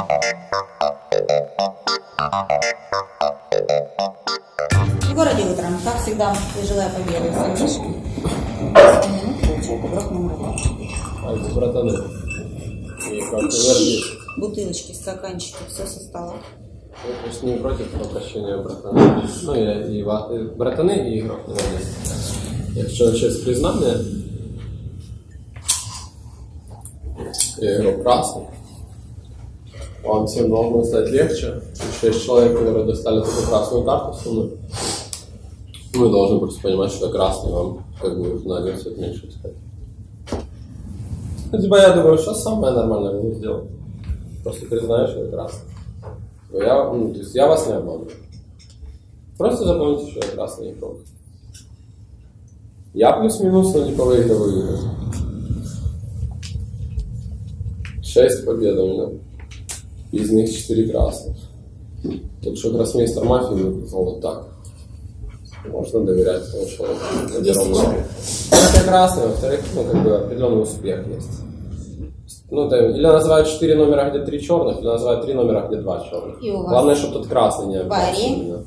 В городе утром, как всегда, тяжелая победа. А это братаны. Бутылочки, стаканчики, все со стола. Я просто не против прощения братаны. Ну, и братаны, и игрок, наверное. Я хочу начать с признания. Я игрок красный. Вам всем должно стать легче. Еще есть человек, который достали такую красную карту со мной. Вы должны просто понимать, что я красный, вам как бы на один цвет меньше искать. Ну, типа, я думаю, что самое нормальное нужно сделать. Просто признаешь, что я красный. То есть я вас не обманываю. Просто запомните, что я красный игрок. Я плюс-минус, но не по выигрываю игры. 6 побед у меня. Из них 4 красных. Только что гроссмейстер мафии выписал вот так. Можно доверять, потому что это красный, во-вторых, как бы определенный успех есть. Или называют 4 номера, где 3 черных, или называют 3 номера, где 2 черных. Главное, чтобы тут красный не обязательно.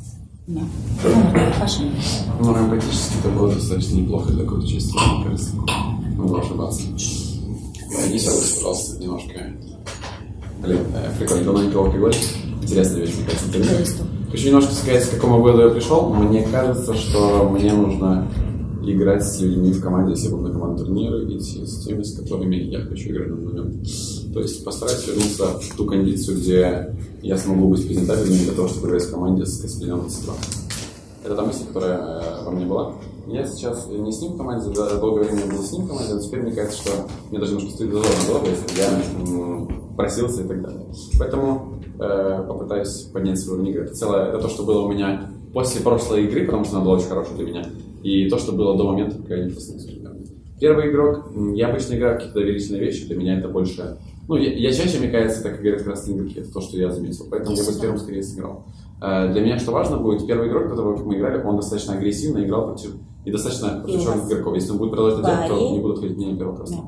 Эмпатически это было достаточно неплохо для какой-то части, мне кажется. Могу ошибаться. Вернись, пожалуйста, немножко. Блин, прикольно, давно не пил алкоголь. Интересная вещь, мне кажется, интересно. Хочу немножко сказать, к какому выводу я пришел. Мне кажется, что мне нужно играть с людьми в команде, если я буду на командные турниры, идти с теми, с которыми я хочу играть на момент. То есть постараюсь вернуться в ту кондицию, где я смогу быть презентабельным для того, чтобы играть в команде с Костелином Цитро. Это та мысль, которая во мне была. Я сейчас не с ним в команде, долгое время был с ним в команде, но теперь мне кажется, что мне даже немножко стыдно было, если я просился и так далее. Поэтому попытаюсь поднять свой уровень игры. Это то, что было у меня после прошлой игры, потому что она была очень хорошая для меня, и то, что было до момента, пока я не проснулся. Первый игрок, я обычно играю какие-то доверительные вещи, для меня это больше... я чаще, мне кажется, так говорят как раз игроки, это то, что я заметил, поэтому я бы с первым скорее сыграл. Для меня что важно будет, первый игрок, которого мы играли, он достаточно агрессивно играл против черных игроков. Если он будет продолжать делать, то не будут ходить мне первого красного.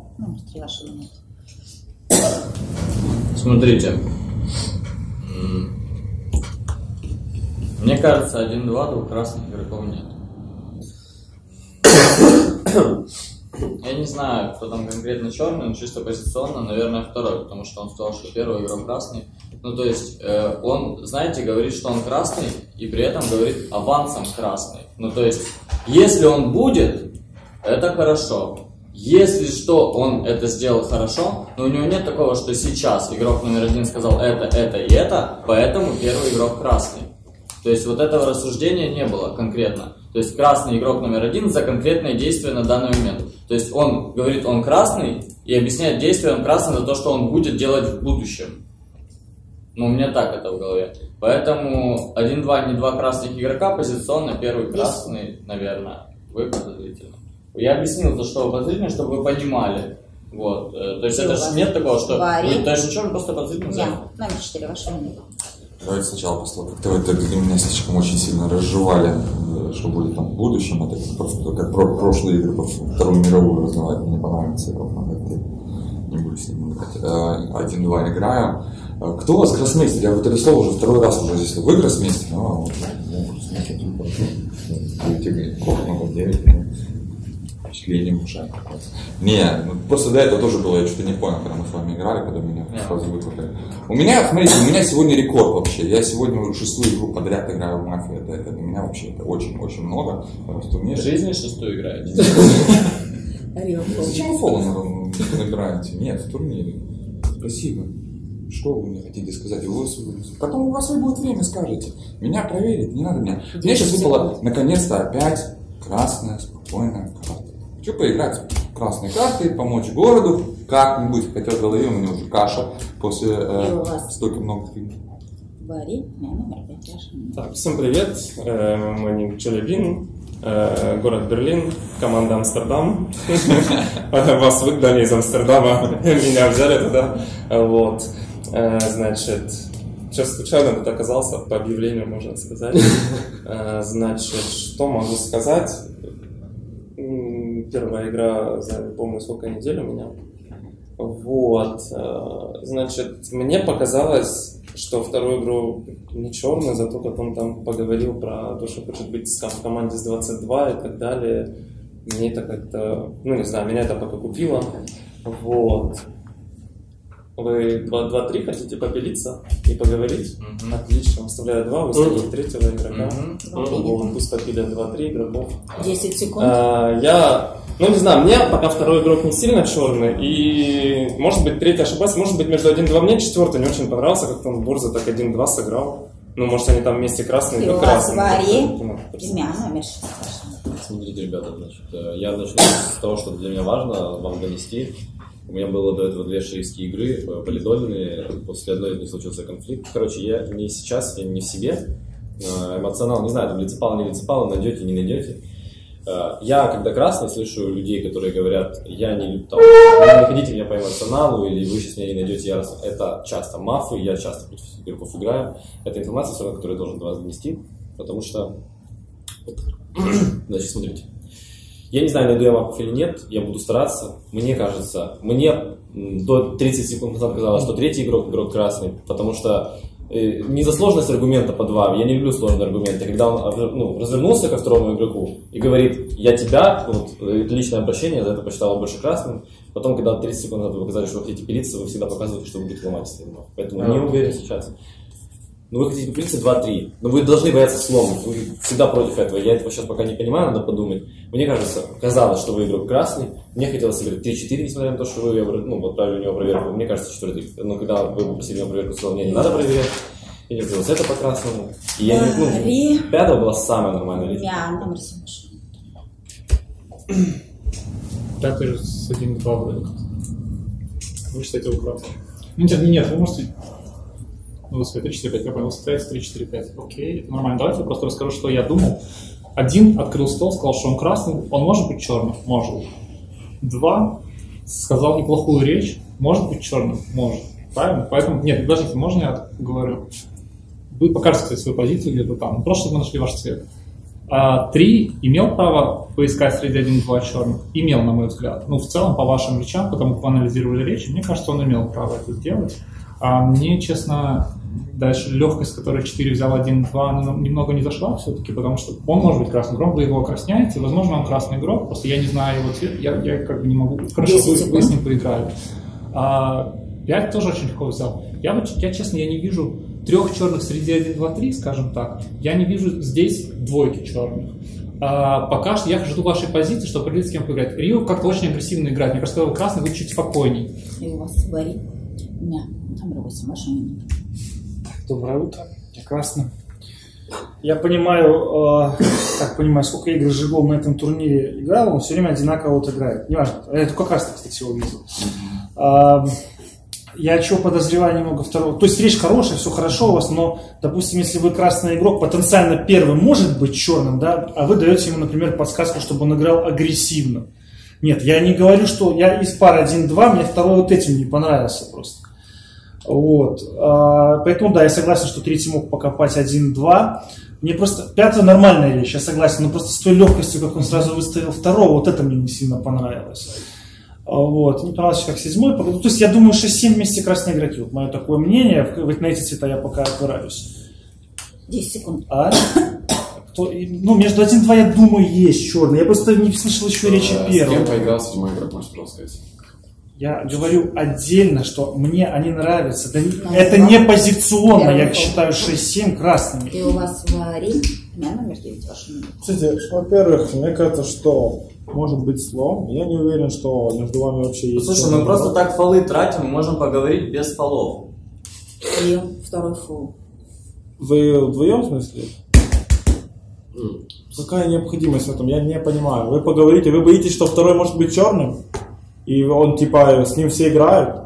Смотрите. Мне кажется, 1-2, двух красных игроков нет. Я не знаю, кто там конкретно черный, но чисто позиционно, наверное, второй, потому что он сказал, что первый игрок красный. То есть, он, знаете, говорит, что он красный, и при этом говорит авансом красный. То есть, если он будет, это хорошо. Если что, он это сделал хорошо, но у него нет такого, что сейчас игрок номер 1 сказал это и это, поэтому первый игрок красный. То есть, вот этого рассуждения не было конкретно. То есть, красный игрок номер 1 за конкретное действие на данный момент. То есть, он говорит, он красный, и объясняет действие, он красный за то, что он будет делать в будущем. У меня так это в голове. Поэтому 1-2, не 2 красных игрока, позиционно первый красный, наверное, вы подозрительно. Я объяснил, за что вы подозрительно, чтобы вы понимали. Вот. То есть это же нет такого, что вы точно черный, просто подозрительно. Нет, номер 4, ваше мнение. Давайте сначала послушаем. Как-то вы для меня слишком очень сильно разжевали, что будет там в будущем. Это просто как прошлые игры, Вторую мировую разновать. Мне понравится игрок номер 3. Не буду с ним играть. 1-2 играем. Кто у вас гроссмейстер? Я вот это слово уже второй раз уже здесь. Вы гроссмейстер? Много 9. Впечатление в ушах. Не, просто до этого тоже было, я что-то не понял, когда мы с вами играли, когда меня сразу выкупили. У меня, смотрите, у меня сегодня рекорд вообще. Я сегодня уже 6-ю игру подряд играю в мафию. Это для меня вообще это очень-очень много. В жизни 6-ю играете? Зачем фоллоу набираете? Нет, в турнире. Спасибо. Что вы мне хотите сказать? Потом у вас будет время, скажете. Меня проверить, не надо меня. Мне сейчас выпала наконец-то опять красная, спокойная карта. Хочу поиграть в красные карты, помочь городу как-нибудь, хотя в голове у меня уже каша после столько много фильмов. Так, всем привет, мы Челябин, город Берлин, команда Амстердам. Вас выгнали из Амстердама, меня взяли туда. Вот. Значит, сейчас случайно тут оказался, по объявлению можно сказать. Значит, что могу сказать? Первая игра за, помню, сколько недель у меня. Вот. Значит, мне показалось, что вторую игру не черный, зато как он там поговорил про то, что хочет быть в команде с 22 и так далее. Мне это как-то, ну не знаю, меня это пока купило. Вот. Вы 2-3 хотите попилиться и поговорить? Отлично, оставляю 2, выставляю третьего игрока. Вот, пусть попилят 2-3 игроков. 10 секунд. Ну, не знаю, мне пока второй игрок не сильно черный, и, может быть, третий ошибается, может быть, между 1-2 мне четвертый не очень понравился, как там Бурза так 1-2 сыграл. Ну, может, они там вместе красные, И как у вас красные. Вари, Демьян, номер 6. Смотрите, ребята, значит, я начну с того, что для меня важно вам донести. У меня было до этого 2 шерифские игры, полидольные, после одной из них случился конфликт. Короче, я не сейчас, я не в себе, эмоционал, не знаю, там лицепал, не лицепал, найдете, не найдете. Я, когда красный, слышу людей, которые говорят, я не люблю, там, не находите меня по эмоционалу, или вы сейчас меня не найдете яростно. Это часто мафы, я часто против игроков играю. Это информация, все равно, которую я должен до вас донести, потому что... Значит, смотрите. Я не знаю, найду я мафов или нет, я буду стараться. Мне кажется, до 30 секунд назад казалось, что третий игрок красный, потому что не за сложность аргумента по 2, я не люблю сложные аргументы. Когда он развернулся ко второму игроку и говорит, я тебя, это личное обращение, за это посчитал его больше красным. Потом, когда 30 секунд назад вы показали, что вы хотите пилиться, вы всегда показываете, что вы будете ломать стену. Поэтому не уверен сейчас. Но вы хотите пилиться 2-3, но вы должны бояться сломов, вы всегда против этого. Я этого сейчас пока не понимаю, надо подумать. Мне кажется, казалось, что вы игрок красный, мне хотелось сыграть 3-4, несмотря на то, что вы отправили у него проверку. Мне кажется, 4-3. Но когда вы попросили его проверку, сказал, мне не надо проверять. Я не сделал это по красному. И я не, пятого была самая нормальная линия. Демьян, номер 7. Пятый с 1-2 вроде. Вы считаете его красным? Нет, вы можете... Ну, 3-4-5, я понял, 3-4-5. Окей, это нормально. Давайте я просто расскажу, что я думал. 1 открыл стол, сказал, что он красный. Он может быть черным? Может. 2 сказал неплохую речь. Может быть черным? Может. Правильно? Поэтому, нет, подождите, можно я говорю? Вы покажете, кстати, свою позицию где-то там. Просто мы нашли ваш цвет. 3 имел право поискать среди 1-2 черных? Имел, на мой взгляд. Ну, в целом, по вашим речам, потому как вы анализировали речи, мне кажется, он имел право это сделать. А мне, честно, дальше легкость, которая 4 взял 1-2, она немного не зашла все-таки, потому что он может быть красным игроком, вы его окрасняете, возможно, он красный игрок, просто я не знаю его цвет, я как бы не могу... Хорошо, вы с ним поиграли. 5 тоже очень легко взял. Я, честно, я не вижу 3 черных среди 1-2-3, скажем так. Я не вижу здесь 2 черных. Пока что я жду вашей позиции, чтобы определить, с кем поиграть. Рио как-то очень агрессивно играет. Мне кажется, когда вы красный, вы чуть спокойней. И у вас Вари. У меня номер 8, ваше мнение. Доброе утро. Я красный. Я понимаю, сколько игр Жигол на этом турнире играл, он все время одинаково вот играет. Неважно. Я только красный, кстати, его видел. Я чего подозреваю немного второго. То есть речь хорошая, все хорошо у вас, но, допустим, если вы красный игрок, потенциально первым может быть черным, да, а вы даете ему, например, подсказку, чтобы он играл агрессивно. Нет, я не говорю, что я из пары 1-2, мне второй вот этим не понравился просто. Вот. Поэтому, да, я согласен, что третий мог покопать 1-2. Мне просто... Пятая нормальная вещь, я согласен, но просто с той легкостью, как он сразу выставил второго, вот это мне не сильно понравилось. Вот. Не понравилось, как 7-й. То есть я думаю, 6-7 вместе красные игроки. Вот мое такое мнение. На эти цвета я пока опираюсь. 10 секунд. Между 1-2, я думаю, есть черный. Я просто не слышал еще речи первого. С кем поиграл 7-й игрок, можешь просто сказать? Я говорю отдельно, что мне они нравятся. Это не позиционно. Я считаю 6-7 красными. И у вас Вари. У меня номер 9, ваше мнение. Кстати, во-первых, мне кажется, что может быть слом. Я не уверен, что между вами вообще есть... Слушай, мы просто так фолы тратим, мы можем поговорить без фолов. И второй фол. Вы вдвоем, в смысле? Какая необходимость в этом? Я не понимаю. Вы поговорите, вы боитесь, что второй может быть черным? И он, типа, с ним все играют?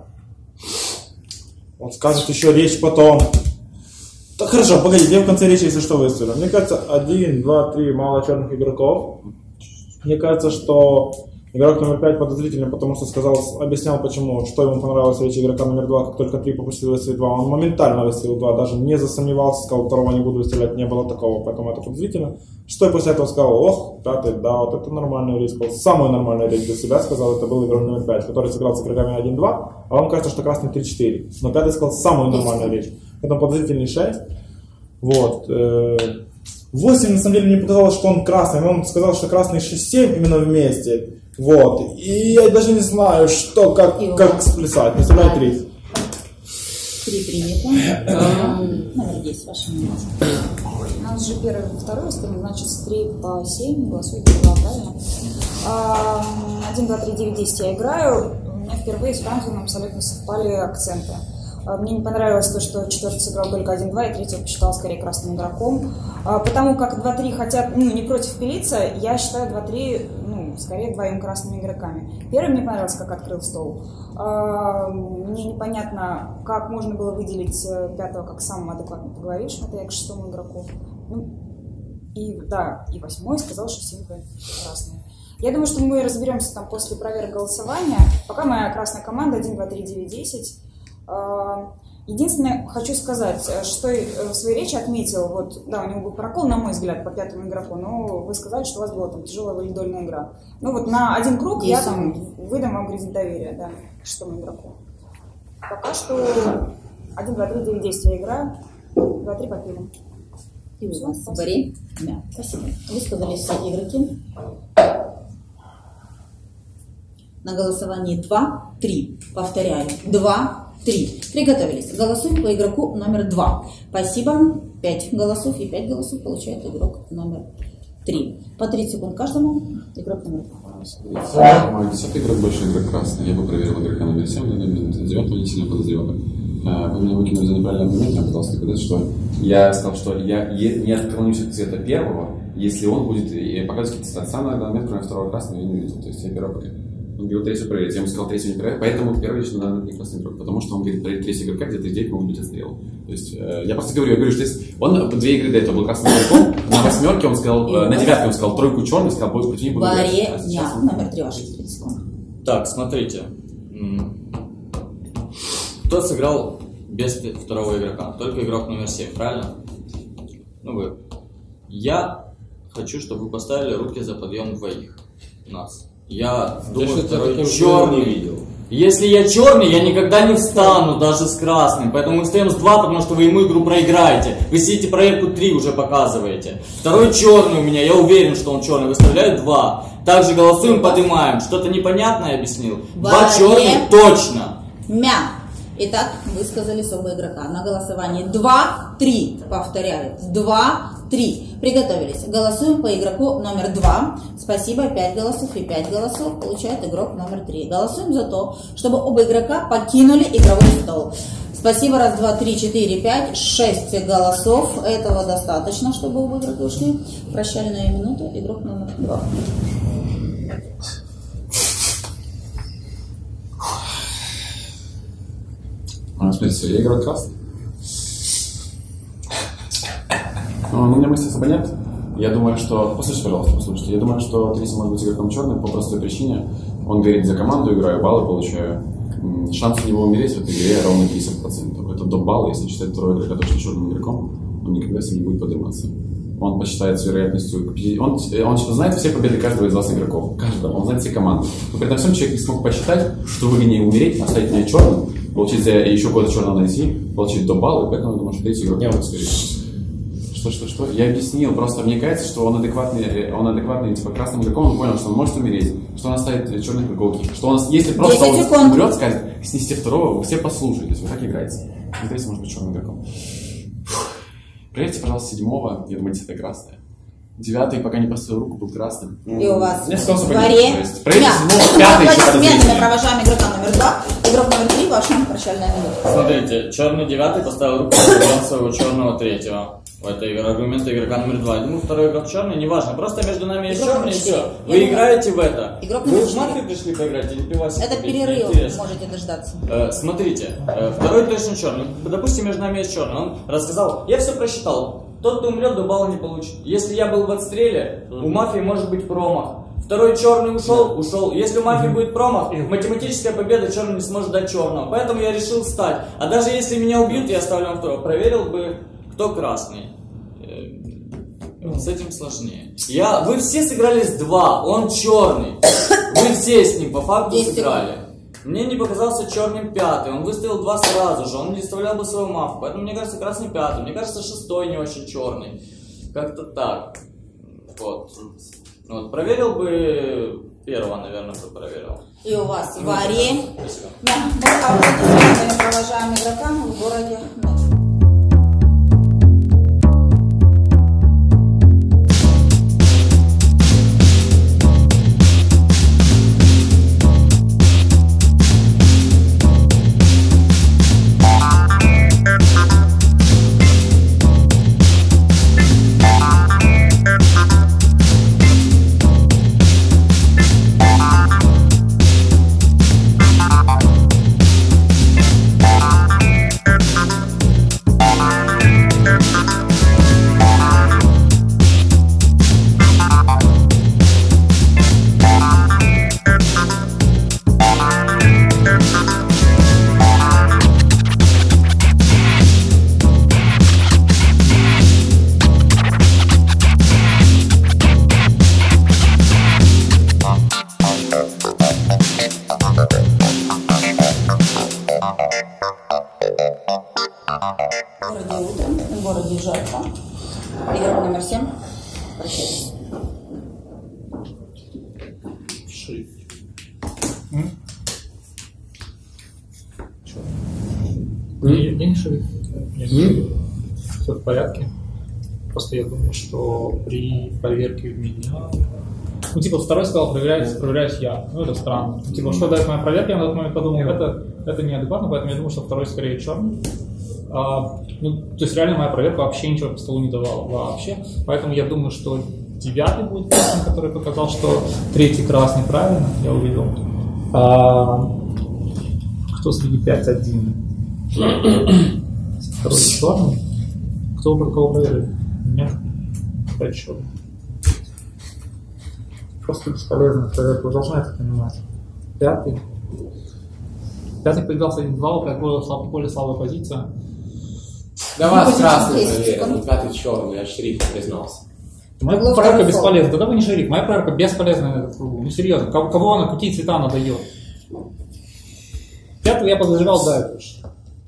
Он скажет еще речь потом. Так, хорошо, погодите, я в конце речи, если что, выставлю. Мне кажется, 1, 2, 3 мало черных игроков. Мне кажется, что Игрок номер 5 подозрительный, потому что объяснял почему, что ему понравилось в речи игрока номер 2, как только 3 попустил выстрелить 2, он моментально выстрелил 2, даже не засомневался, сказал, второго не буду выстрелять, не было такого, поэтому это подозрительно. 6 после этого сказал, ох, 5, да, вот это нормальный рейс был, самый нормальный рейс для себя, сказал, это был игрок номер 5, который сыграл с игроками 1-2, а вам кажется, что красный 3-4, но 5 сказал, самый нормальный рейс, потом подозрительный 6, вот. 8 на самом деле мне показалось, что он красный, но он сказал, что красный 6-7 именно вместе. Вот. И я даже не знаю, что, как сплясать. Представляете, 3. 3 принято. Номер 10, ваше мнение. У нас же первый и второй стрим, значит, с 3 по 7, голосуйте 2, правильно? 1, 2, 3, 9, 10 я играю. У меня впервые с Франклином абсолютно совпали акценты. Мне не понравилось то, что четвертый сыграл только 1-2, и третьего посчитал скорее красным игроком. Потому как 2-3 хотят, не против пилиться, я считаю 2-3, скорее двоим красными игроками. Первый мне понравился, как открыл стол. Мне непонятно, как можно было выделить пятого как самым адекватным поговорившим, это я к шестому игроку. И 8-й сказал, что 7 красные. Я думаю, что мы разберемся там после проверки голосования. Пока моя красная команда 1, 2, 3, 9, 10. Единственное, хочу сказать, что в своей речи отметил, у него был прокол, на мой взгляд, по пятому игроку, но вы сказали, что у вас была там тяжелая валидольная игра. На один круг я там выдам вам кредит доверия, да, к шестому игроку. Пока что 1, 2, 3, 9, 10 я играю, 2, 3 попилим. И у вас Борей. Да, спасибо. Высказались все игроки. На голосовании 2, 3. Повторяю. 2, 3. Приготовились. Голосуем по игроку номер 2. Спасибо. 5 голосов и 5 голосов получает игрок номер 3. По 30 секунд каждому. Игрок номер 2. Мой 10 игрок больше игрок красный. Я бы проверил игрока номер 7, но номер 9 не сильно подозревал. Вы меня выкинули за неправильный аргумент, я пытался сказать, что я сказал, что я не отклонюсь от цвета первого, если он будет показывать какие-то статы. Самый аргумент, кроме второго красного, я не увидел. То есть я первого проверил. Он говорил третью проверить, я ему сказал третью не проверить, поэтому первый лично надо не красный игрок, потому что он говорит проверить третий игрока, где-то здесь могут быть отстрелы. То есть я просто говорю, что если он 2 игры до этого был красным игроком, на 8 он сказал, на 9 он сказал тройку черный, сказал, будет против них буду играть. Номер 3, ваши 30 секунд. Так, смотрите. Кто сыграл без второго игрока? Только игрок номер 7, правильно? Вы. Я хочу, чтобы вы поставили руки за подъем двоих. Нас. Я думаю, второй черный видел. Если я черный, я никогда не встану даже с красным. Поэтому мы встаем с 2, потому что вы ему игру проиграете. Вы сидите проверку 3 уже показываете. Второй черный у меня, я уверен, что он черный. Выставляю 2. Также голосуем, поднимаем. Что-то непонятное объяснил? 2 черных точно. Итак, высказались оба игрока. На голосовании 2, 3. Повторяю. 2, 3. Приготовились. Голосуем по игроку номер 2. Спасибо. 5 голосов и 5 голосов получает игрок номер 3. Голосуем за то, чтобы оба игрока покинули игровой стол. Спасибо. 1, 2, 3, 4, 5, 6 голосов. Этого достаточно, чтобы оба игрока ушли. Прощальная минута. Игрок номер 2. Смотрите, я играю красный. У меня мысли особо нет. Я думаю, что... Послушайте, пожалуйста, послушайте. Я думаю, что Трисси может быть игроком черным по простой причине. Он говорит, за команду играю, баллы получаю. Шанс у него умереть в этой игре ровно 50%. Это до балла, если считать второго игрока точно черным игроком, он никогда с ним не будет подниматься. Он посчитает с вероятностью... Он знает все победы каждого из вас игроков. Каждого. Он знает все команды. Но при этом всем человек не смог посчитать, что выгоднее умереть, оставить меня черным, получить за еще кого-то черного найти, получить до балла, и поэтому я думаю, что третий игрок не скорее. Что? Я объяснил, просто мне кажется, что он адекватный типа красным игроком, он понял, что он может умереть, что он оставит черных игроков, что он, если просто он умрет, скажет, снести второго, вы все послушаетесь, вы так играете. Не третий может быть черным игроком. Проверьте, пожалуйста, 7-го, я думаю, 10-й красная. 9-й, пока не поставил руку, был красным. И у вас в дворе. Проверьте 7-го, 5-й еще подозрительный. Мы провожаем игрока номер 2. Игрок номер 3, ваша прощальная минута. Смотрите, черный 9-й поставил руку на своего черного 3-го. Это аргумент игрока номер 2. Я думаю, второй игрок черный, неважно. Просто между нами есть черный, и все. Вы играете в это. Вы в мафию пришли поиграть или пивасик? Это перерыв, можете дождаться. Смотрите, второй точно черный. Допустим, между нами есть черный. Он рассказал, я все просчитал. Тот, кто умрет, до балла не получит. Если я был в отстреле, у мафии может быть промах. Второй черный ушел. Если у мафии будет промах, математическая победа черный не сможет дать черного. Поэтому я решил встать. А даже если меня убьют, я оставлю второго. Проверил бы, кто красный. С этим сложнее. Вы все сыграли с 2, он черный. Вы все с ним по факту сыграли. Мне не показался черным 5, он выставил 2 сразу же, он не вставлял бы свою мафу. Поэтому мне кажется красный 5, мне кажется 6 не очень черный. Как-то так. Вот. Проверил бы первого, наверное, бы проверил. И у вас в аре. Да, мы аплодисментами провожаем игрокам в городе. В городе Ижевск. Игрок номер 7. Прощайтесь. Шериф. Я не шериф. Все в порядке. Просто я думаю, что при проверке в меня... второй сказал, проверяюсь я. Это странно. Что дает моя проверка, я на тот момент подумал, это неадекватно, поэтому я думаю, что второй скорее черный. То есть реально моя проверка вообще ничего по столу не давала вообще. Поэтому я думаю, что 9 будет красный, который показал, что 3 красный, правильно, я увидел. Кто среди 5-1? Второй черный. Кто кого проверил? Нет. 5 черный. Просто бесполезно, вы должны это понимать. 5 поигрался 1-2, как более слабая позиция. Да вас красный проверил, 5 черный, я шериф признался. Моя проверка бесполезна. Тогда вы не шериф. Моя проверка бесполезна на этот кругу. Ну серьезно, кого она, какие цвета она дает? 5 я подозревал, да, это уж.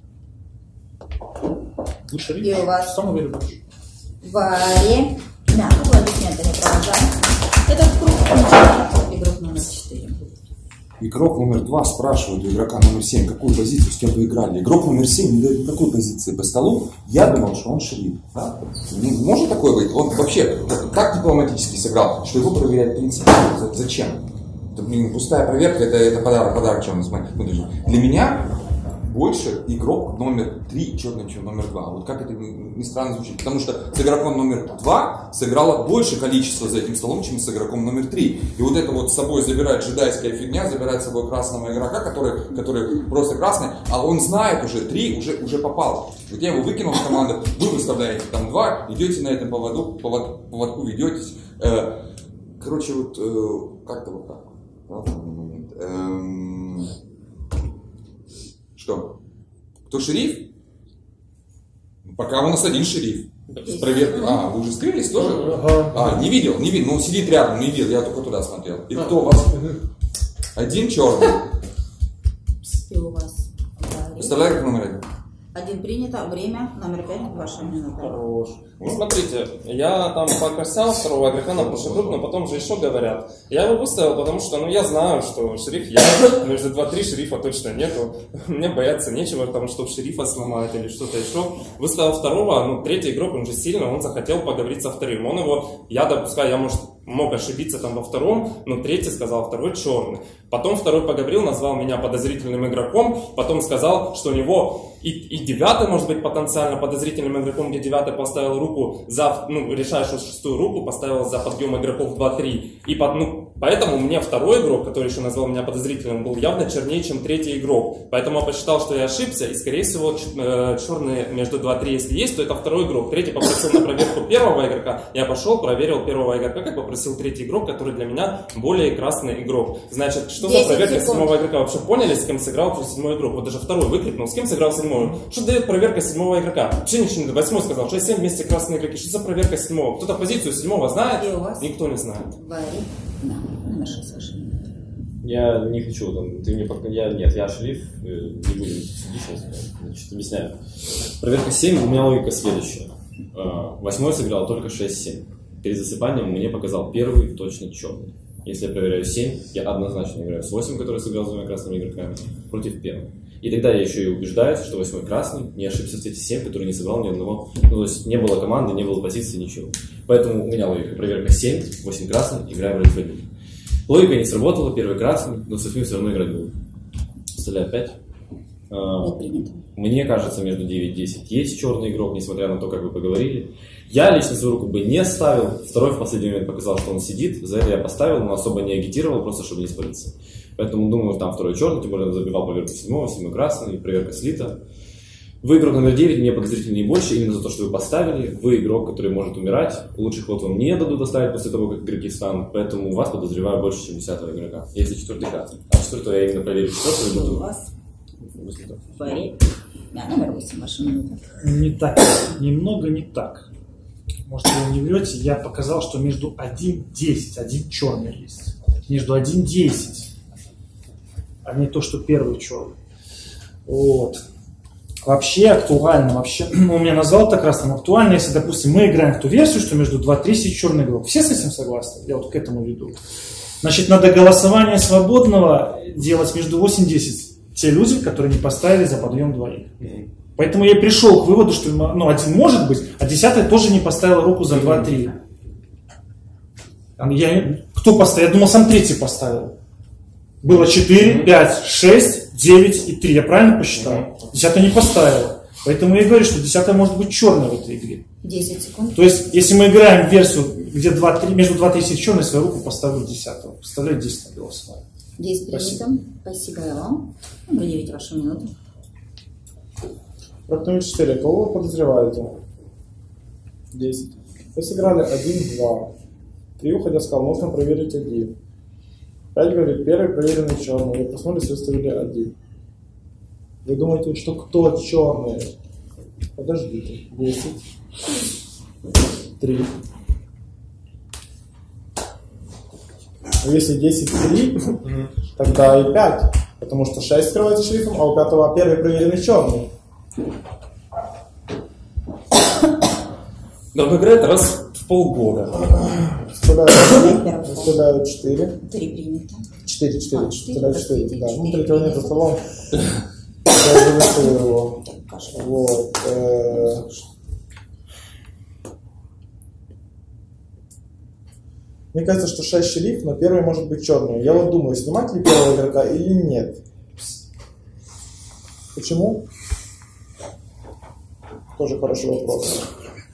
Вы шериф? И у вас сам уверен больше. В аре. Да, аплодисментами провожаем. Этот круг начинает игрок номер 4. Игрок номер 2 спрашивает у игрока номер 7, какую позицию, с кем вы играли. Игрок номер 7 не дает никакой позиции по столу. Я думал, что он шериф. Да? Может такое быть? Он вообще так дипломатически сыграл, что его проверять в принципе. Зачем? Это, пустая проверка, это подарок черный. Для меня больше игрок номер 3 черный, чем номер 2. Вот как это ни странно звучит. Потому что с игроком номер 2 сыграло больше количества за этим столом, чем с игроком номер 3. И вот это вот с собой забирает джедайская фигня, забирает с собой красного игрока, который просто красный, а он знает уже 3, уже попал. Вот я его выкинул в команду, вы выставляете там 2, идете на этом поводку ведетесь. Короче, вот как-то вот так. Что? Кто шериф? Пока у нас один шериф. С проверкой. Вы уже скрылись тоже? Не видел. Ну, сидит рядом, не видел. Я только туда смотрел. И кто у вас? Один черный. И у вас. Представляю, как номер 1? 1 принято. Время номер 5. Ваша минута. Хорош. Ну, смотрите, я там покосял второго игрока на прошлый круг, но потом же еще говорят. Я его выставил, потому что, я знаю, что шериф я, между 2-3 шерифа точно нету. Мне бояться нечего, потому что шерифа сломают или что-то еще. Выставил второго, третий игрок, он же сильный, он захотел поговорить со вторым. Он его, я допускаю, я мог ошибиться там во втором, но третий сказал, второй черный. Потом второй поговорил, назвал меня подозрительным игроком, потом сказал, что у него и 9 может быть потенциально подозрительным игроком, где 9 поставил руку за, решающую 6-ю руку, поставил за подъем игроков 2-3. И Поэтому мне второй игрок, который еще назвал меня подозрительным, был явно чернее, чем третий игрок. Поэтому я посчитал, что я ошибся, и, скорее всего, черные между 2-3, если есть, то это второй игрок. Третий попросил на проверку первого игрока, я пошел, проверил первого игрока, как попросил третий игрок, который для меня более красный игрок. Значит, что за проверка седьмого игрока? Вообще поняли, с кем сыграл седьмой игрок? Вот даже второй выкрикнул, с кем сыграл седьмой? Что дает проверка седьмого игрока? Вообще ничего не дает. Восьмой сказал, 6-7 вместе красные игроки. Что за проверка седьмого? Кто-то позицию седьмого знает? Никто не знает. Номер 6 ваш. Я не хочу, ты мне пока... Нет, я шериф, не будем судить сейчас, значит, объясняю. Проверка 7, у меня логика следующая. Восьмой сыграл только 6-7. Перед засыпанием мне показал первый точно черный. Если я проверяю 7, я однозначно играю с 8, который сыграл с двумя красными игроками, против первого. И тогда я еще и убеждаюсь, что 8 красный не ошибся в цвете 7, который не сыграл ни одного. Ну, то есть не было команды, не было позиции, ничего. Поэтому у меня логика. Проверка 7, 8 красный, играем вроде бы. Логика не сработала, первый красный, но с 8 все равно играть буду. Вставляю 5. Мне кажется, между 9 и 10 есть черный игрок, несмотря на то, как вы поговорили. Я лично свою руку бы не ставил. Второй в последний момент показал, что он сидит. За это я поставил, но особо не агитировал, просто чтобы не спалиться. Поэтому думаю, там второй черный, тем более он забивал проверку 7 красный, проверка слита. Вы игрок номер 9, мне подозрительнее больше, именно за то, что вы поставили. Вы игрок, который может умирать. Лучший ход вам не дадут оставить после того, как игроки встанут. Поэтому вас подозреваю больше, чем 10-го игрока. Если 4-й красный. А 4-го я именно проверю 4-го и буду. У вас номер 8, ваша минута. Не так, немного не так. Может, вы не врете, я показал, что между 1-10, один черный есть. Между 1-10, а не то, что первый черный. Вот. Вообще актуально, у меня назвал это красным актуально, если, допустим, мы играем в ту версию, что между 2-3 есть черный игрок. Все с этим согласны? Я вот к этому веду. Значит, надо голосование свободного делать между 8-10. Те люди, которые не поставили за подъем двоих. Поэтому я пришел к выводу, что один может быть, а 10-й тоже не поставил руку за 2-3. Кто поставил? Я думал, сам третий поставил. Было 4, 5, 6, 9 и 3. Я правильно посчитал? 10-й не поставил. Поэтому я говорю, что 10-й может быть черный в этой игре. 10 секунд. То есть, если мы играем в версию, где между 2-3 есть черный, свою руку поставлю 10-го. Представляю 10 на голосование. 10 принято. Спасибо вам. Номер 9, ваша минута. Игрок номер 4. Кого вы подозреваете? 10. Вы сыграли 1-2. 3 уходя сказал, можно проверить 1. 5 говорит, первый проверенный черный. Вы проснулись, выставили 1. Вы думаете, что кто черный? Подождите. 10. 3. Если 10-3, тогда и 5. Потому что 6 скрывается шрифтом, а у 5-го первый проверенный черный. Да он играет раз в полгода. Выставляю 4. 3 принято. 4. Выставляю 4. Да. Ну, третьего нет за столом. Я уже выставил его. Вот. Мне кажется, что 6 шериф, но первый может быть черный. Я вот думаю, снимать ли первого игрока или нет. Почему? Тоже хороший вопрос.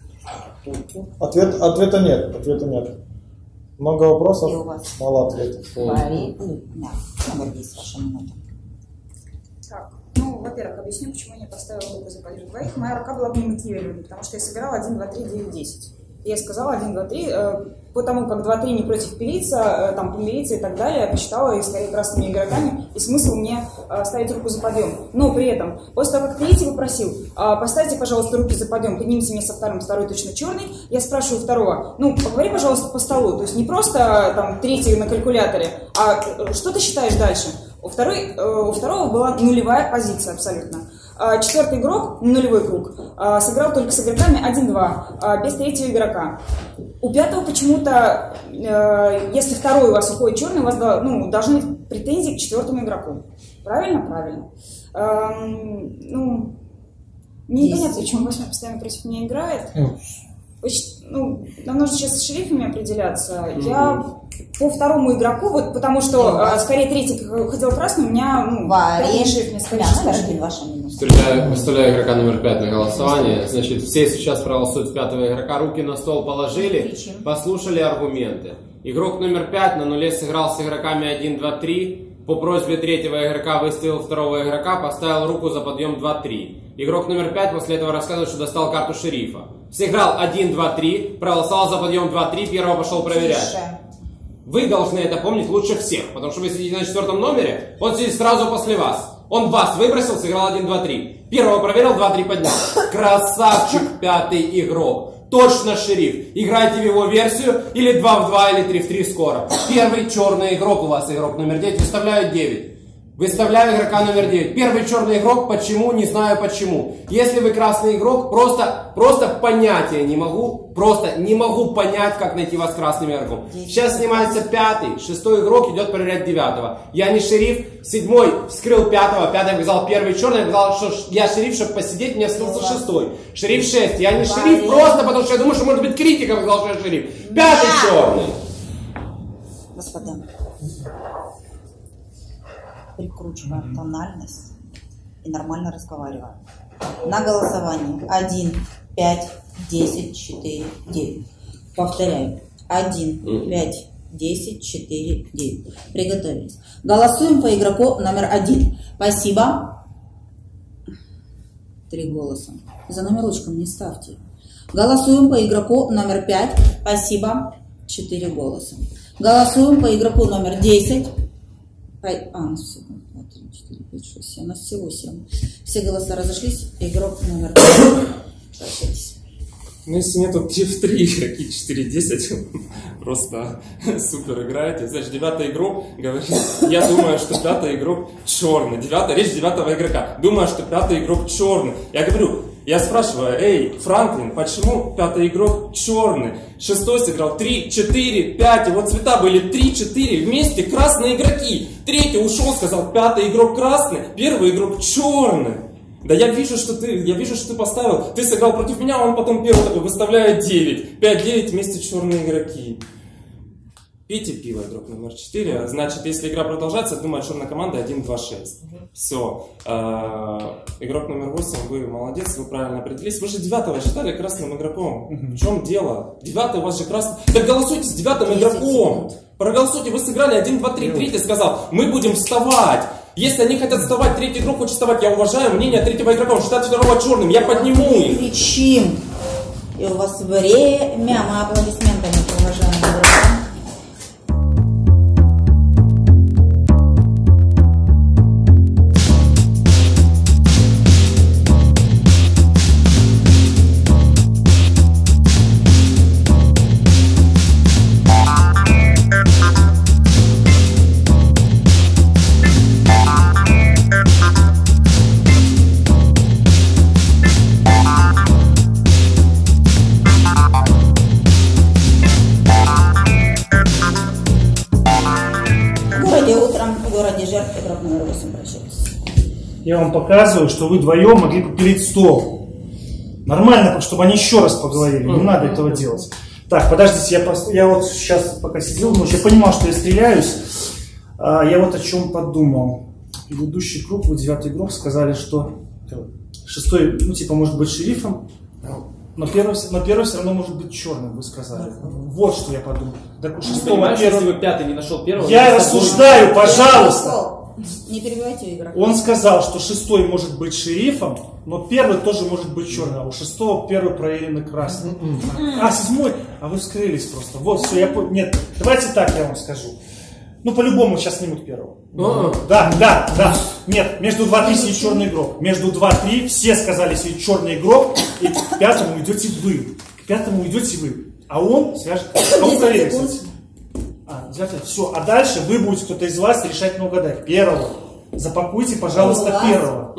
Ответа нет. Много вопросов, мало ответов. Номер 10, ваша минута. Так, во-первых, объясню, почему я не поставила руку за подъем двоих. Моя рука была бы немотивированной, потому что я сыграла 1, 2, 3, 9, 10. Я сказала 1, 2, 3, потому как 2-3 не против пилиться, там помириться и так далее, я посчитала их скорее красными игроками, и смысл мне ставить руку за подъем. Но при этом, после того, как третий попросил, поставьте, пожалуйста, руки за подъем, поднимите меня со вторым, второй точно черный, я спрашиваю второго, поговори, пожалуйста, по столу, то есть не просто там третий на калькуляторе, а что ты считаешь дальше? У второго была нулевая позиция абсолютно. Четвертый игрок, нулевой круг, сыграл только с игроками 1-2, без третьего игрока. У пятого почему-то, если второй у вас уходит черный, у вас должны быть претензии к четвертому игроку. Правильно? Правильно. Мне непонятно, почему 8 постоянно против меня играет. Нам нужно сейчас с шерифами определяться. Я по второму игроку, потому что скорее третий хотел красный, у меня шериф мне скорее Выставляю игрока номер 5 на голосование. Значит, все сейчас проголосуют в 5-го игрока, руки на стол положили, послушали аргументы. Игрок номер 5 на нуле сыграл с игроками 1, 2, 3. По просьбе третьего игрока выставил второго игрока, поставил руку за подъем 2-3. Игрок номер 5 после этого рассказывает, что достал карту шерифа. Сыграл 1, 2, 3, проголосовал за подъем 2-3, первого пошел проверять. Вы должны это помнить лучше всех, потому что вы сидите на 4-м номере, он сидит сразу после вас. Он вас выбросил, сыграл 1, 2, 3. Первого проверил, 2, 3 поднял. Красавчик, 5-й игрок. Точно шериф. Играйте в его версию, или 2 в 2, или 3 в 3 скоро. Первый черный игрок у вас, игрок номер 9, выставляю 9. Выставляю игрока номер 9. Первый черный игрок, почему, не знаю почему. Если вы красный игрок, просто понятия не могу, просто не могу понять, как найти вас красным игроком. Сейчас снимается 5-й, 6-й игрок идет проверять 9-го. Я не шериф, 7-й вскрыл 5-го, 5-й показал первый черный, сказал, что я шериф, чтобы посидеть, мне вскрылся 6-й. Шериф 6, я не шериф, просто потому что я думаю, что может быть критиком, сказал, что я шериф. 5-й черный. Господа, прикручиваем тональность и нормально разговариваем. На голосование 1, 5, 10, 4, 9. Повторяю. 1, 5, 10, 4, 9. Приготовились. Голосуем по игроку номер 1. Спасибо. 3 голоса. За номерочком не ставьте. Голосуем по игроку номер 5. Спасибо. 4 голоса. Голосуем по игроку номер 10. Всего 2, 3, 4, 5, 6, 7. У нас всего 7. Все голоса разошлись. Игрок номер 5. Прощайтесь. Ну, если нету F3, какие 4-10, просто супер играете. Значит, 9-й игрок говорит, я думаю, что 5-й игрок черный. Речь 9-го игрока. Думаю, что 5-й игрок черный. Я спрашиваю, эй, Франклин, почему 5-й игрок черный? 6-й сыграл 3, 4, 5, и вот цвета были 3, 4, вместе красные игроки. 3-й ушел, сказал, 5-й игрок красный, 1-й игрок черный. Да я вижу, что ты поставил, ты сыграл против меня, он потом первый такой выставляет 9. 5-9 вместе черные игроки. Пейте пиво, игрок номер 4. Значит, если игра продолжается, я думаю, черная команда 1-2-6. Все. Игрок номер 8, вы молодец, вы правильно определились. Вы же 9-го считали красным игроком. В чем дело? 9-й у вас же красный. Так голосуйте с 9-м игроком. Проголосуйте, вы сыграли 1-2-3. 3-й сказал, мы будем вставать. Если они хотят вставать, 3-й игрок хочет вставать, я уважаю мнение 3-го игрока, он считает 2-го черным, я подниму их. Кричим. И у вас время, мы аплодисментами уважаем игрока. Я вам показываю, что вы вдвоем могли попилить стол. Нормально, чтобы они еще раз поговорили. Не надо этого делать. Так, подождите, я вот сейчас пока сидел, я понимал, что я стреляюсь. Я вот о чем подумал. Предыдущий круг, вы 9-й игрок, сказали, что 6-й, может быть шерифом, но первый все равно может быть черным, вы сказали. Вот что я подумал. Так у 6-го, если бы 5-й не нашел первого... Я рассуждаю, пожалуйста. Не перебивайте игрока. Он сказал, что 6-й может быть шерифом, но первый тоже может быть черным. А у 6-го первый проверенный красный. А 7-й, а вы вскрылись просто. Вот, все, я понял. Нет, давайте так я вам скажу. По-любому сейчас снимут первого. Да. Нет, между 2-3 сидит черный игрок. Между 2-3 все сказали сидит черный игрок, и к 5-му идете вы. К 5-му идете вы. А он свяжет. Кому проверить? Все, а дальше вы будете, кто-то из вас, решать наугад. Первого. Запакуйте, пожалуйста, первого.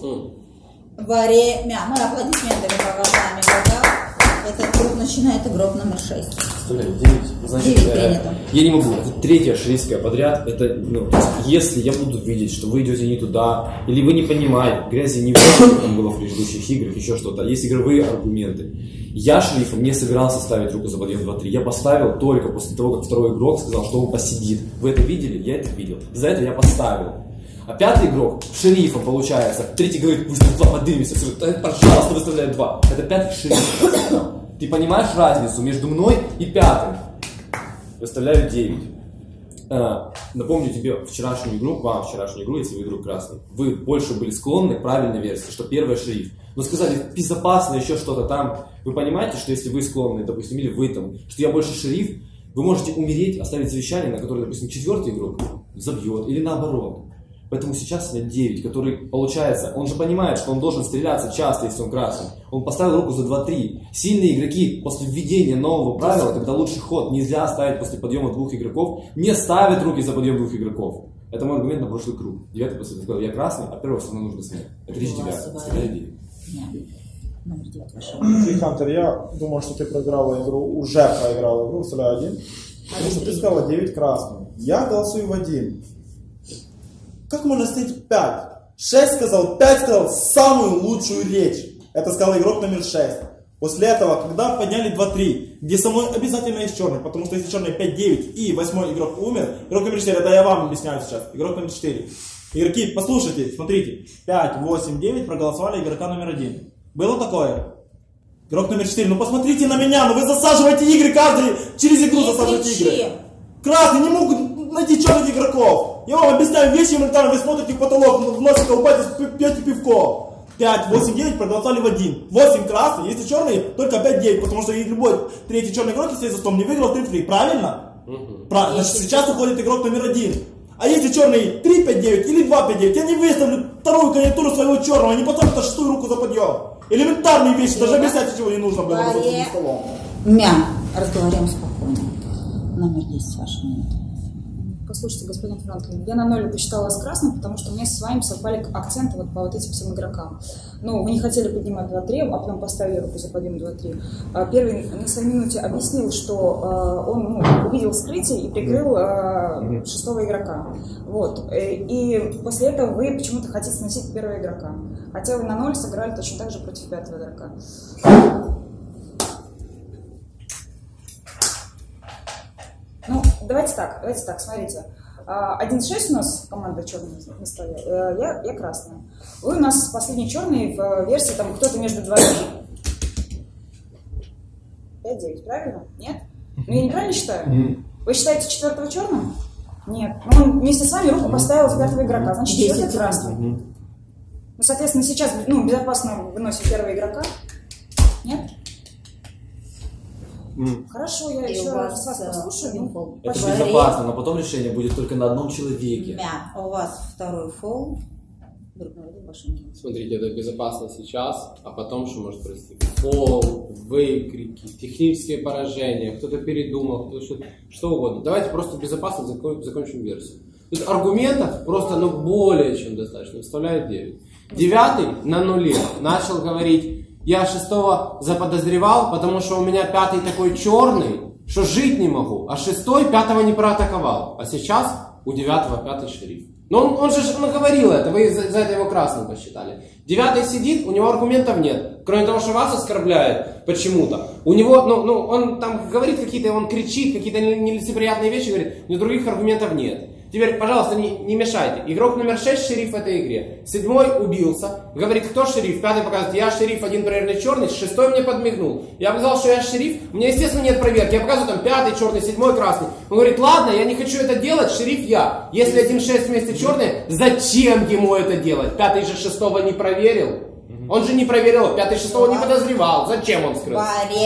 Время. Мы аплодисментами провожаем игрока. Этот круг начинает игрок номер 6. Представляю, 9. Значит, я не могу. Это 3-я шерифская подряд. Это, если я буду видеть, что вы идете не туда, или вы не понимаете, грязи не видите, как там было в предыдущих играх, еще что-то. Есть игровые аргументы. Я шерифом не собирался ставить руку за подъем 2-3. Я поставил только после того, как второй игрок сказал, что он посидит. Вы это видели? Я это видел. За это я поставил. А 5-й игрок шерифом получается. 3-й говорит, выставь 2, подымемся. Пожалуйста, выставляй 2. Это 5-й шериф. Ты понимаешь разницу между мной и 5-м? выставляю 9. Напомню тебе вчерашнюю игру, если вы игрок красный. Вы больше были склонны к правильной версии, что первый шериф. Но сказали, безопасно, еще что-то там. Вы понимаете, что если вы склонны, допустим, или вы там, что я больше шериф, вы можете умереть, оставить завещание, на которое, допустим, 4-й игрок забьет, или наоборот. Поэтому сейчас снять 9, который, получается, он же понимает, что он должен стреляться часто, если он красный. Он поставил руку за 2-3. Сильные игроки после введения нового правила, когда лучший ход нельзя ставить после подъема 2 игроков, не ставят руки за подъем 2 игроков. Это мой аргумент на прошлый круг. 9-й после сказал, я красный, а первого все равно нужно снять. Это речь тебя. Стреляй 9. Номер 9 вошел. Хантер, я думал, что ты проиграла игру, уже проиграла игру, выставляю 1. Потому что ты сказала 9 красный. Я голосую в 1. Как можно снять 5? 6 сказал, 5 сказал самую лучшую речь. Это сказал игрок номер 6. После этого, когда подняли 2-3, где со мной обязательно есть черный, потому что если черный 5-9 и 8 игрок умер, игрок номер 4, это я вам объясняю сейчас, игрок номер 4. Игроки, послушайте, смотрите, 5, 8, 9 проголосовали игрока номер 1. Было такое? Игрок номер 4, ну посмотрите на меня, ну вы засаживаете игры, каждый через игру засаживаете игры. Красные не могут найти черных игроков. Я вам объясняю вещи элементарно, вы смотрите в потолок, в носик колупаетесь, пьете пивко. 5, 8, 9 проголосовали в 1. 8 красный, если черный, только 5-9, потому что любой третий черный игрок, если за стол не выиграл 3-3, правильно? Правильно, значит сейчас уходит игрок номер 1. А если черный 3-5-9 или 2-5-9, я не выставлю вторую кандидатуру своего черного, не поставлю на 6-ю руку за подъем. Элементарные вещи, даже объяснять ничего не нужно было за этим столом. Разговариваем спокойно. Номер 10, ваша минута. Послушайте, господин Франклин, я на 0 посчитала вас красным, потому что мне с вами совпали акценты вот по вот этим всем игрокам. Ну, вы не хотели поднимать 2-3, а потом поставили руку за подъем 2-3. Первый на своей минуте объяснил, что он увидел скрытие и прикрыл 6-го игрока. Вот. И после этого вы почему-то хотите сносить первого игрока. Хотя вы на 0 сыграли точно так же против 5-го игрока. Ну, давайте так, смотрите. 1-6 у нас команда черная на столе, я красная. Вы у нас последний черный в версии, там кто-то между 2 и 5-9, правильно? Нет? Ну, я неправильно считаю? Вы считаете 4-го черным? Нет. Ну, он вместе с вами руку поставил с 5-го игрока, значит 4-й красный. Ну, соответственно, сейчас безопасно выносит первого игрока. Нет? Хорошо, я еще раз вас послушаю. Это безопасно, но потом решение будет только на одном человеке. У вас второй фол. Смотрите, это безопасно сейчас, а потом что может произойти? Фол, выкрики, технические поражения, кто-то передумал, кто-то что угодно. Давайте просто безопасно закончим версию. То есть аргументов просто более чем достаточно. Вставляют 9. 9 на 0 начал говорить: я 6-го заподозревал, потому что у меня 5-й такой черный, что жить не могу. А 6-й 5-го не проатаковал. А сейчас у 9-го 5-й шериф. Но он же говорил это, вы за это его красным посчитали. 9-й сидит, у него аргументов нет. Кроме того, что вас оскорбляет почему-то. У него, он там говорит какие-то, он кричит, какие-то нелицеприятные вещи говорит, у него других аргументов нет. Теперь, пожалуйста, не мешайте. Игрок номер 6 шериф в этой игре. 7-й убился. Говорит, кто шериф? 5-й показывает, я шериф, 1 проверенный черный. 6-й мне подмигнул. Я сказал, что я шериф. У меня, естественно, нет проверки. Я показываю, там 5-й черный, 7-й красный. Он говорит, ладно, я не хочу это делать, шериф я. Если 1-6 вместе черный, зачем ему это делать? 5-й же 6-го не проверил. Он же не проверил, 5-й 6-го не подозревал. Зачем он скрыл?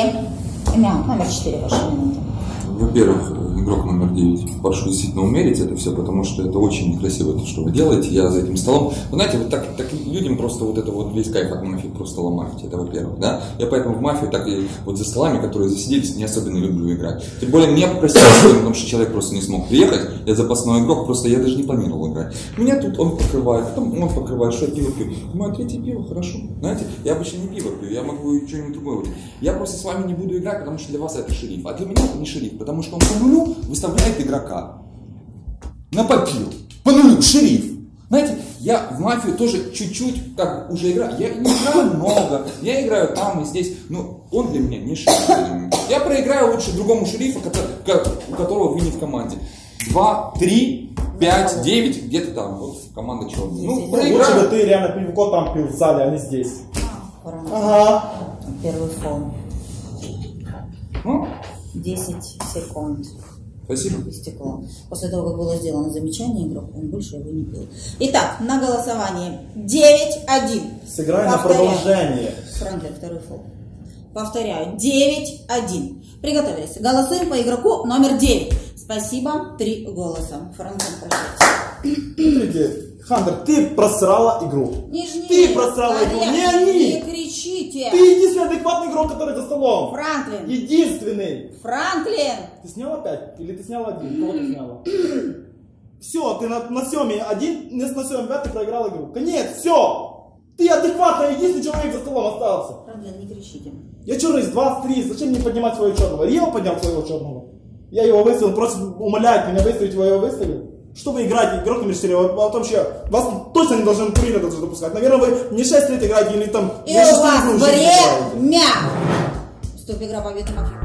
Номер 4, ваша минута. Во-первых, игрок номер 9, прошу действительно умерить это все, потому что это очень некрасиво, то, что вы делаете. Я за этим столом. Вы знаете, вот так людям просто вот это вот весь кайф от мафии просто ломаете, это во-первых, да. Я поэтому в мафию так и вот за столами, которые засиделись, не особенно люблю играть. Тем более меня попросили, потому что человек просто не смог приехать, я запасной игрок, просто я даже не планировал играть. Меня тут он покрывает, потом он покрывает, что я пиво пью. Мое 3-е пиво, хорошо. Знаете, я обычно не пиво пью, я могу что-нибудь другое выпить. Я просто с вами не буду играть, потому что для вас это шериф, а для меня это не шериф, потому что он по нулю выставляет игрока. На попил. По нулю, шериф. Знаете, я в мафию тоже чуть-чуть как уже играю. Я не играю много. Я играю там и здесь. Но он для меня не шериф. Я проиграю лучше другому шерифу, у которого вы не в команде. 2, 3, 5, 9, где-то там. Вот команда черная. Ну, лучше бы ты реально пивко там пил в зале, а не здесь. Ага. Первый фон. 10 секунд. Спасибо. Стекло. После того, как было сделано замечание игроку, он больше его не пил. Итак, на голосование 9-1. Сыграй на продолжение. Франклин, второй фол. Повторяю, 9-1. Приготовились. Голосуем по игроку номер 9. Спасибо, 3 голоса. Франклин, прощайте. Смотрите, Хантер, ты просрала игру. Нижний. Ты просрала игру, не они. Не кричите. Ты единственный адекватный игрок, который за столом. Франклин. Единственный. Франклин. Ты снял опять? Или ты снял один? Кого ты сняла? Все, ты на съеме один, на съеме 5 ты проиграл игру. Конец, все. Ты адекватный, единственный человек за столом остался. Франклин, не кричите. Я черный с 23, зачем мне поднимать своего черного? Рио поднял своего черного. Я его выставил, просит, умоляет меня выставить, его выставил. Что вы играете, игрок номер 4, вообще, вас точно не должны курить даже допускать. Наверное, вы не 6 лет играете или там... И у вас время. Стоп, игра победы Мафии.